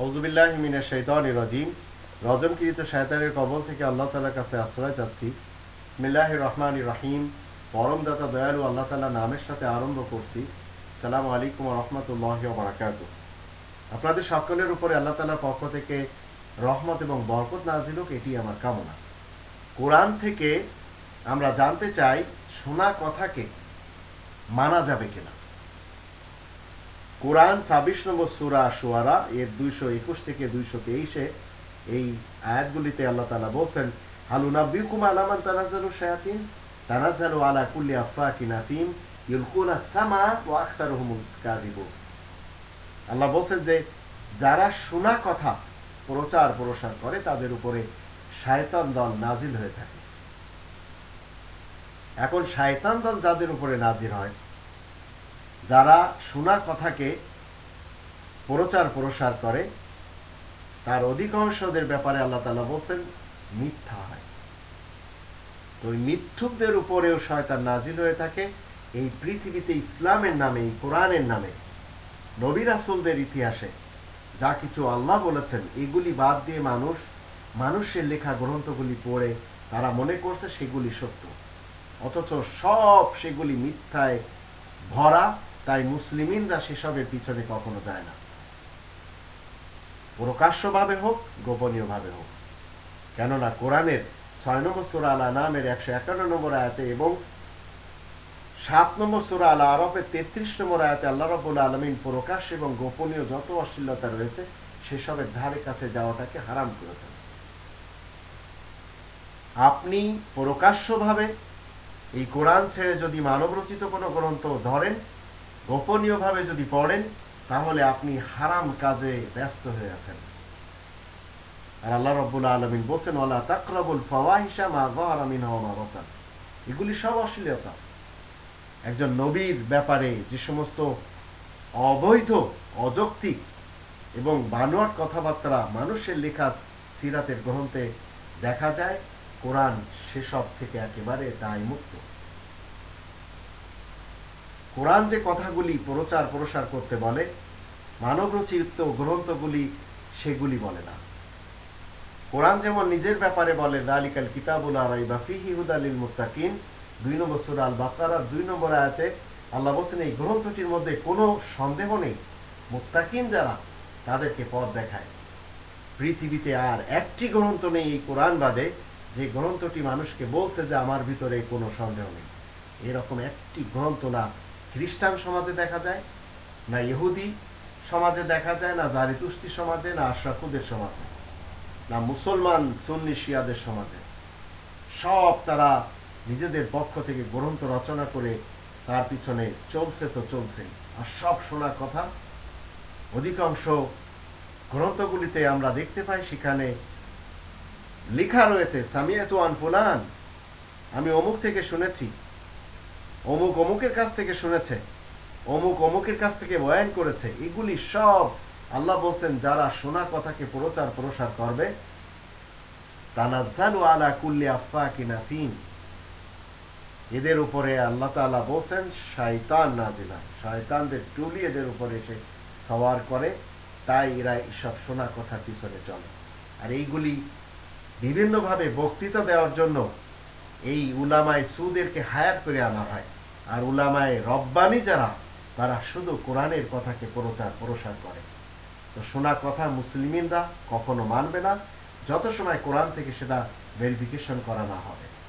আউযুবিল্লাহি মিনাশ শাইতানির রাজিম। রজমকৃত শয়তানের কবল থেকে আল্লাহ তাআলার কাছে আশ্রয় চাচ্ছি। বিসমিল্লাহির রহমানির রহিম। পরম দাতা দয়ালু আল্লাহ তাআলার নামের সাথে আরম্ভ করছি। আসসালামু আলাইকুম ওয়া রাহমাতুল্লাহি ওয়া বারাকাতুহু। আপনাদের সকলের উপরে আল্লাহ তাআলার পক্ষ থেকে রহমত এবং বরকত নাযিল হোক, এটি আমার কামনা। কোরআন থেকে আমরা জানতে চাই শোনা কথাকে মানা যাবে কিনা। কোরআন 26 নম্বর সূরা শুআরা এর 221 থেকে 223 এই আয়াতগুলিতে আল্লাহ তাআলা বলেন, হাল উনাব্বিউকুম আলা মান তানাজ্জালু শায়াতিন তানাজ্জালু আলা কুল্লি আফাকিন আতিম ইউলকুনা সামা ওয়া আকতারুহুমুল কাযিবুন। আল্লাহ বলেন যে যারা শোনা কথা প্রচার প্রসার করে তাদের উপরে শয়তান দল নাজিল হয়ে থাকে। এখন শয়তান দল যাদের উপরে নাজিল হয়, যারা শোনা কথাকে প্রচার প্রসার করে, তার অধিকাংশদের ব্যাপারে আল্লাহ তাআলা বলেন মিথ্যা হয়। তো ওই মিথ্যুকদের উপরেও শয়তান নাজিল হয়ে থাকে। এই পৃথিবীতে ইসলামের নামে, এই কোরআনের নামে, নবী রাসূলদের ইতিহাসে যা কিছু আল্লাহ বলেছেন এগুলি বাদ দিয়ে মানুষের লেখা গ্রন্থগুলি পড়ে তারা মনে করছে সেগুলি সত্য, অথচ সব সেগুলি মিথ্যায় ভরা। তাই মুসলিমিনরা সেসবের পিছনে কখনো যায় না, প্রকাশ্যভাবে হোক গোপনীয়ভাবে হোক। কেননা কোরআনের 6 নম্বর সূরা আল আনামের 151 নম্বর আয়াতে এবং 7 নম্বর সূরা আল আরাফের 33 নম্বর আয়াতে আল্লাহ রাব্বুল আলামিন প্রকাশ্য এবং গোপনীয় যত অশ্লীলতা রয়েছে সেসবের ধারে কাছে যাওয়াটাকে হারাম করেছেন। আপনি প্রকাশ্যভাবে এই কোরআন ছেড়ে যদি মানবরচিত কোনো গ্রন্থ ধরেন, গোপনীয়ভাবে যদি পড়েন, তাহলে আপনি হারাম কাজে ব্যস্ত হয়ে আছেন। আর আল্লাহ রাব্বুল আলামিন বলেন, ওয়ালা তাকরাবুল ফাওয়াহিশা মা যাহারা মিনহা ওয়া মা বাতান। এগুলি সব অশ্লীলতা। একজন নবীর ব্যাপারে যে সমস্ত অবৈধ, অযৌক্তিক এবং বানোয়াট কথাবার্তা মানুষের লেখা সিরাতের গ্রন্থে দেখা যায়, কোরআন সেসব থেকে একেবারে দায়মুক্ত। কোরআন যে কথাগুলি প্রচার প্রসার করতে বলে, মানবরচিত গ্রন্থগুলি সেগুলি বলে না। কোরআন যেমন নিজের ব্যাপারে বলে, যালিকাল কিতাবুল লা রাইবা ফীহি হুদাল লিল মুত্তাকিন, 2 নম্বর সূরা আল বাকারার 2 নম্বর আয়াতে আল্লাহ বলেন এই গ্রন্থটির মধ্যে কোনো সন্দেহ নেই, মুত্তাকিন যারা তাদেরকে পথ দেখায়। পৃথিবীতে আর একটি গ্রন্থ নেই এই কোরআন বাদে যে গ্রন্থটি মানুষকে বলছে যে আমার ভিতরে কোনো সন্দেহ নেই। এরকম একটি গ্রন্থ না খ্রিস্টান সমাজে দেখা যায়, না ইহুদি সমাজে দেখা যায়, না জারিতুস্তি সমাজে, না আশরাফুদের সমাজে, না মুসলমান সুন্নি শিয়াদের সমাজে। সব তারা নিজেদের পক্ষ থেকে গ্রন্থ রচনা করে তার পিছনে চলছে তো চলছে। আর সব শোনা কথা, অধিকাংশ গ্রন্থগুলিতে আমরা দেখতে পাই সেখানে লেখা রয়েছে সামিয়াতু আন ফুলান, আমি অমুক থেকে শুনেছি, অমুক অমুকের কাছ থেকে শুনেছে, অমুক অমুকের কাছ থেকে বয়ান করেছে। এগুলি সব আল্লাহ বলছেন যারা শোনা কথাকে প্রচার প্রসার করবে, তানাজ্জালু আলা কুল্লি আফাকিন আতিম, এদের উপরে আল্লাহ তাআলা বলছেন শয়তান নাজিল হয়। শয়তানদের টুলি এদের উপরে এসে সওয়ার করে, তাই এরা এইসব শোনা কথার পিছনে চলে। আর এইগুলি বিভিন্নভাবে বক্তৃতা দেওয়ার জন্য এই উলামায়ে সুদেরকে হায়ার করে আনা হয়। আর উলামায়ে রব্বানি যারা, তারা শুধু কোরআনের কথাকে প্রচার প্রসার করে। তো শোনা কথা মুসলিমিনরা কখনো মানবে না যত সময় কোরআন থেকে সেটা ভেরিফিকেশন করা না হবে।